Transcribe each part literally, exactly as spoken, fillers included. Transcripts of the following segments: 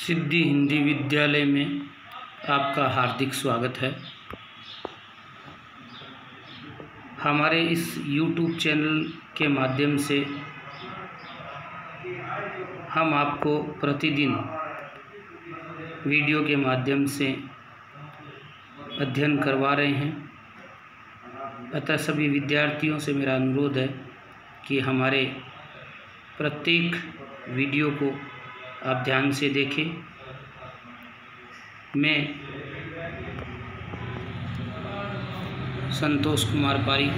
सिद्धि हिंदी विद्यालय में आपका हार्दिक स्वागत है। हमारे इस यूट्यूब चैनल के माध्यम से हम आपको प्रतिदिन वीडियो के माध्यम से अध्ययन करवा रहे हैं। अतः सभी विद्यार्थियों से मेरा अनुरोध है कि हमारे प्रत्येक वीडियो को आप ध्यान से देखें। मैं संतोष कुमार पारिक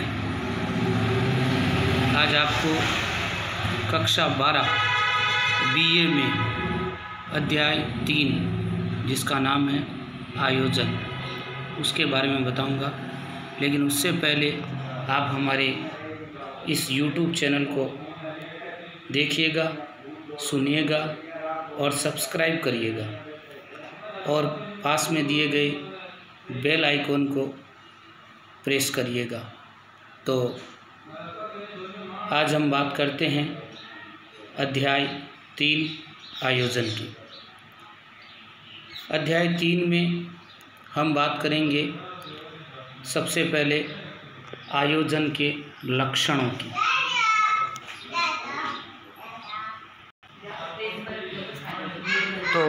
आज आपको कक्षा बारह बीए में अध्याय तीन जिसका नाम है आयोजन, उसके बारे में बताऊंगा। लेकिन उससे पहले आप हमारे इस यूट्यूब चैनल को देखिएगा, सुनिएगा और सब्सक्राइब करिएगा और पास में दिए गए बेल आइकॉन को प्रेस करिएगा। तो आज हम बात करते हैं अध्याय तीन आयोजन की। अध्याय तीन में हम बात करेंगे सबसे पहले आयोजन के लक्षणों की। तो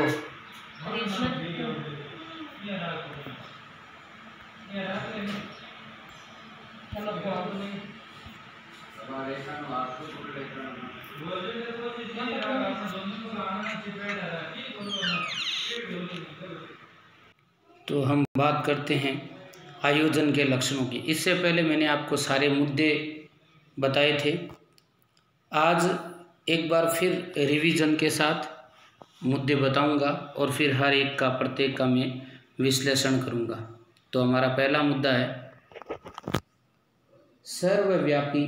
तो हम बात करते हैं आयोजन के लक्षणों की। इससे पहले मैंने आपको सारे मुद्दे बताए थे। आज एक बार फिर रिवीजन के साथ मुद्दे बताऊंगा और फिर हर एक का प्रत्येक का मैं विश्लेषण करूंगा। तो हमारा पहला मुद्दा है सर्वव्यापी,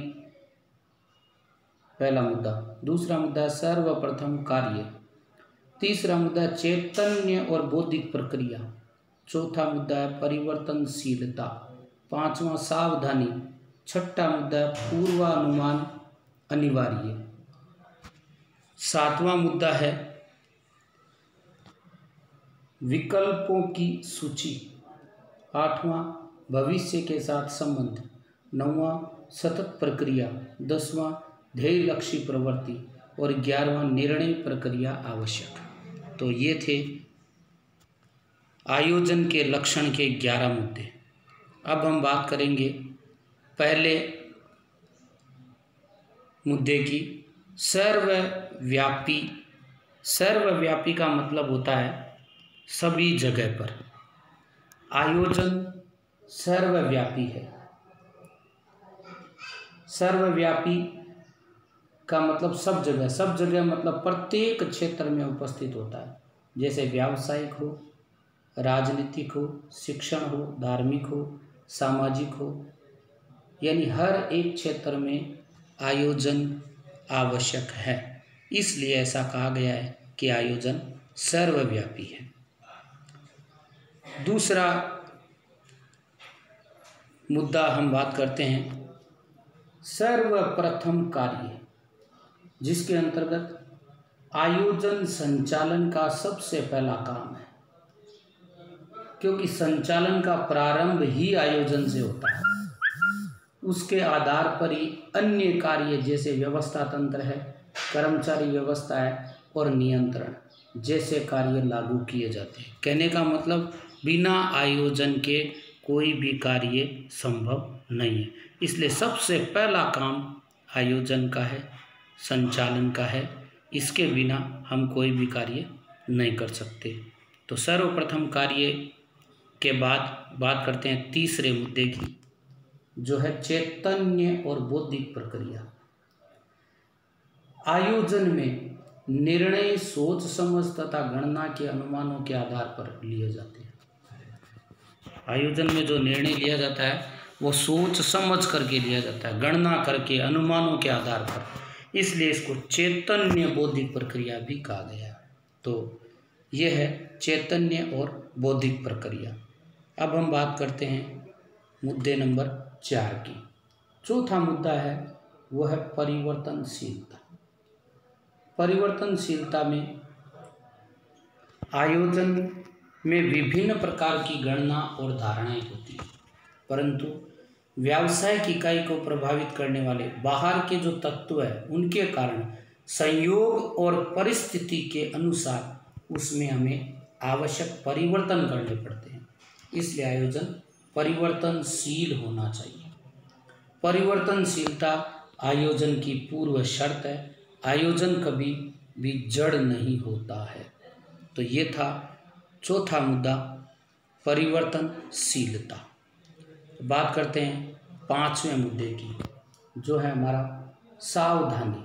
पहला मुद्दा। दूसरा मुद्दा सर्वप्रथम कार्य। तीसरा मुद्दा चैतन्य और बौद्धिक प्रक्रिया। चौथा मुद्दा है परिवर्तनशीलता। पांचवा सावधानी। छठा मुद्दा पूर्वानुमान अनिवार्य। सातवां मुद्दा है विकल्पों की सूची। आठवां भविष्य के साथ संबंध। नौवां सतत प्रक्रिया। दसवां ध्येय लक्ष्य प्रवृत्ति और ग्यारहवां निर्णय प्रक्रिया आवश्यक। तो ये थे आयोजन के लक्षण के ग्यारह मुद्दे। अब हम बात करेंगे पहले मुद्दे की, सर्वव्यापी। सर्वव्यापी का मतलब होता है सभी जगह पर। आयोजन सर्वव्यापी है। सर्वव्यापी का मतलब सब जगह, सब जगह मतलब प्रत्येक क्षेत्र में उपस्थित होता है। जैसे व्यावसायिक हो, राजनीतिक हो, शिक्षण हो, धार्मिक हो, सामाजिक हो, यानी हर एक क्षेत्र में आयोजन आवश्यक है। इसलिए ऐसा कहा गया है कि आयोजन सर्वव्यापी है। दूसरा मुद्दा हम बात करते हैं सर्वप्रथम कार्य, जिसके अंतर्गत आयोजन संचालन का सबसे पहला काम है, क्योंकि संचालन का प्रारंभ ही आयोजन से होता है। उसके आधार पर ही अन्य कार्य जैसे व्यवस्था तंत्र है, कर्मचारी व्यवस्था है और नियंत्रण जैसे कार्य लागू किए जाते हैं। कहने का मतलब बिना आयोजन के कोई भी कार्य संभव नहीं है। इसलिए सबसे पहला काम आयोजन का है, संचालन का है। इसके बिना हम कोई भी कार्य नहीं कर सकते। तो सर्वप्रथम कार्य के बाद बात करते हैं तीसरे मुद्दे की, जो है चैतन्य और बौद्धिक प्रक्रिया। आयोजन में निर्णय सोच समझ तथा गणना के अनुमानों के आधार पर लिए जाते हैं। आयोजन में जो निर्णय लिया जाता है वो सोच समझ करके लिया जाता है, गणना करके, अनुमानों के आधार पर। इसलिए इसको चैतन्य बौद्धिक प्रक्रिया भी कहा गया है। तो यह है चैतन्य और बौद्धिक प्रक्रिया। अब हम बात करते हैं मुद्दे नंबर चार की। चौथा मुद्दा है वह है परिवर्तनशीलता। परिवर्तनशीलता में आयोजन में विभिन्न प्रकार की गणना और धारणाएं होती हैं, परंतु व्यावसायिक इकाई को प्रभावित करने वाले बाहर के जो तत्व हैं उनके कारण संयोग और परिस्थिति के अनुसार उसमें हमें आवश्यक परिवर्तन करने पड़ते हैं। इसलिए आयोजन परिवर्तनशील होना चाहिए। परिवर्तनशीलता आयोजन की पूर्व शर्त है। आयोजन कभी भी जड़ नहीं होता है। तो ये था चौथा मुद्दा, परिवर्तनशीलता। बात करते हैं पांचवें मुद्दे की, जो है हमारा सावधानी।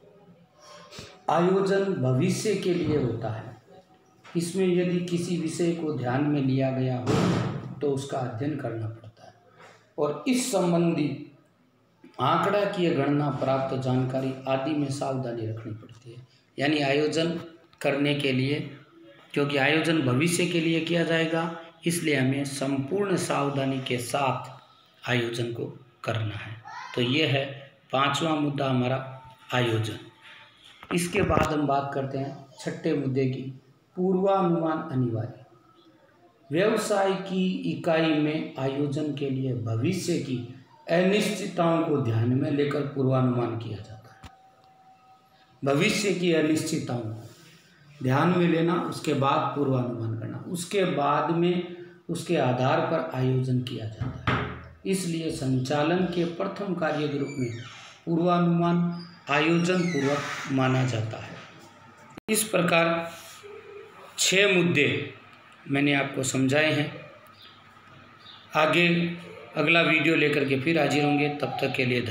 आयोजन भविष्य के लिए होता है। इसमें यदि किसी विषय को ध्यान में लिया गया हो तो उसका अध्ययन करना पड़ता है और इस संबंधी आंकड़ा की गणना, प्राप्त जानकारी आदि में सावधानी रखनी पड़ती है। यानी आयोजन करने के लिए, क्योंकि आयोजन भविष्य के लिए किया जाएगा, इसलिए हमें संपूर्ण सावधानी के साथ आयोजन को करना है। तो ये है पांचवा मुद्दा हमारा आयोजन। इसके बाद हम बात करते हैं छठे मुद्दे की, पूर्वानुमान अनिवार्य। व्यवसाय की इकाई में आयोजन के लिए भविष्य की अनिश्चितताओं को ध्यान में लेकर पूर्वानुमान किया जाता है। भविष्य की अनिश्चितताओं को ध्यान में लेना, उसके बाद पूर्वानुमान करना, उसके बाद में उसके आधार पर आयोजन किया जाता है। इसलिए संचालन के प्रथम कार्य के रूप में पूर्वानुमान आयोजन पूर्वक माना जाता है। इस प्रकार छह मुद्दे मैंने आपको समझाए हैं। आगे अगला वीडियो लेकर के फिर हाजिर होंगे। तब तक के लिए